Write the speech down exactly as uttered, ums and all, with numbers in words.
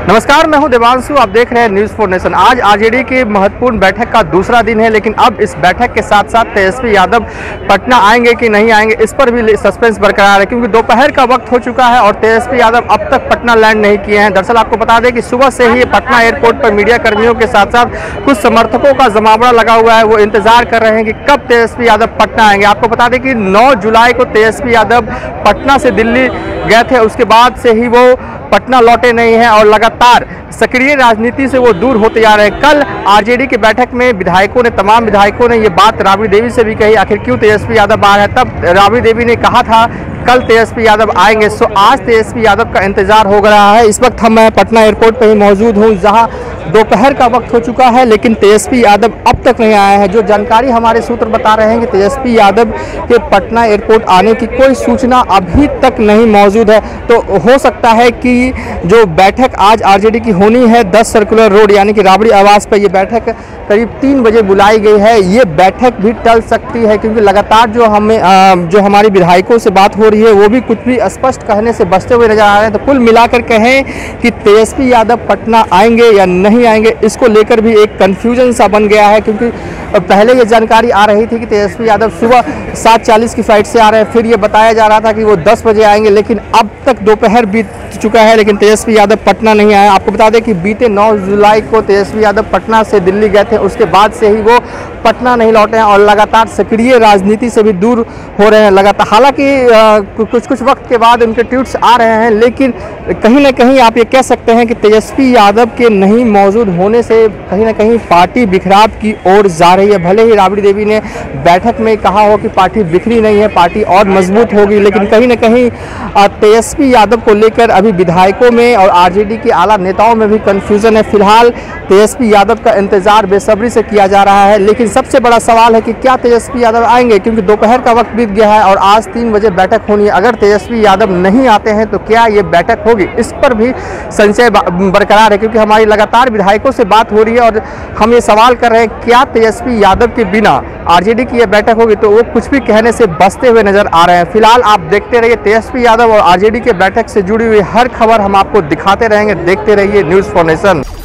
नमस्कार, मैं हूं देवांशु। आप देख रहे हैं न्यूज़ फॉर नेशन। आज आरजेडी की महत्वपूर्ण बैठक का दूसरा दिन है, लेकिन अब इस बैठक के साथ साथ तेजस्वी यादव पटना आएंगे कि नहीं आएंगे, इस पर भी सस्पेंस बरकरार है, क्योंकि दोपहर का वक्त हो चुका है और तेजस्वी यादव अब तक पटना लैंड नहीं किए हैं। दरअसल आपको बता दें कि सुबह से ही पटना एयरपोर्ट पर मीडिया कर्मियों के साथ साथ कुछ समर्थकों का जमावड़ा लगा हुआ है। वो इंतजार कर रहे हैं कि कब तेजस्वी यादव पटना आएंगे। आपको बता दें कि नौ जुलाई को तेजस्वी यादव पटना से दिल्ली गए थे, उसके बाद से ही वो पटना लौटे नहीं हैं और लगातार सक्रिय राजनीति से वो दूर होते जा रहे हैं। कल आरजेडी की बैठक में विधायकों ने तमाम विधायकों ने ये बात राबड़ी देवी से भी कही, आखिर क्यों तेजस्वी यादव आ रहे हैं। तब राबड़ी देवी ने कहा था कल तेजस्वी यादव आएंगे। सो आज तेजस्वी यादव का इंतजार हो रहा है। इस वक्त हम मैं पटना एयरपोर्ट पर ही मौजूद हूँ, जहाँ दोपहर का वक्त हो चुका है, लेकिन तेजस्वी यादव अब तक नहीं आए हैं। जो जानकारी हमारे सूत्र बता रहे हैं कि तेजस्वी यादव के पटना एयरपोर्ट आने की कोई सूचना अभी तक नहीं मौजूद है। तो हो सकता है कि जो बैठक आज आरजेडी की होनी है दस सर्कुलर रोड यानी कि राबड़ी आवास पर, यह बैठक करीब तीन बजे बुलाई गई है, ये बैठक भी टल सकती है, क्योंकि लगातार जो हमें जो हमारी विधायकों से बात हो रही है वो भी कुछ भी स्पष्ट कहने से बचते हुए नजर आ रहे हैं। तो कुल मिलाकर कहें कि तेजस्वी यादव पटना आएंगे या नहीं आएंगे, इसको लेकर भी एक कन्फ्यूजन सा बन गया है, क्योंकि पहले ये जानकारी आ रही थी कि तेजस्वी यादव सुबह सात चालीस की फ्लाइट से आ रहे हैं, फिर ये बताया जा रहा था कि वो दस बजे आएंगे, लेकिन अब तक दोपहर बीत चुका है लेकिन तेजस्वी यादव पटना नहीं आए। आपको बता दें कि बीते नौ जुलाई को तेजस्वी यादव पटना से दिल्ली गए थे, उसके बाद से ही वो पटना नहीं लौटे हैं और लगातार सक्रिय राजनीति से भी दूर हो रहे हैं लगातार। हालांकि कुछ कुछ वक्त के बाद उनके ट्वीट्स आ रहे हैं, लेकिन कहीं ना कहीं आप ये कह सकते हैं कि तेजस्वी यादव के नहीं मौजूद होने से कहीं ना कहीं पार्टी बिखराव की ओर जा रही है। भले ही राबड़ी देवी ने बैठक में कहा हो कि पार्टी बिखरी नहीं है, पार्टी और मजबूत होगी, लेकिन कहीं ना कहीं तेजस्वी यादव को लेकर अभी विधायकों में और आरजेडी के आला नेताओं में भी कन्फ्यूजन है। फिलहाल तेजस्वी यादव का इंतजार बेसब्री से किया जा रहा है, लेकिन सबसे बड़ा सवाल है कि क्या तेजस्वी यादव आएंगे, क्योंकि दोपहर का वक्त बीत गया है और आज तीन बजे बैठक होनी है। अगर तेजस्वी यादव नहीं आते हैं तो क्या ये बैठक होगी, इस पर भी संशय बरकरार है, क्योंकि हमारी लगातार विधायकों से बात हो रही है और हम ये सवाल कर रहे हैं क्या तेजस्वी यादव के बिना आरजेडी की यह बैठक होगी, तो वो कुछ भी कहने से बचते हुए नजर आ रहे हैं। फिलहाल आप देखते रहिए तेजस्वी यादव और आरजेडी के बैठक से जुड़ी हुई हर खबर हम आपको दिखाते रहेंगे। देखते रहिए न्यूज़ फॉर नेशन।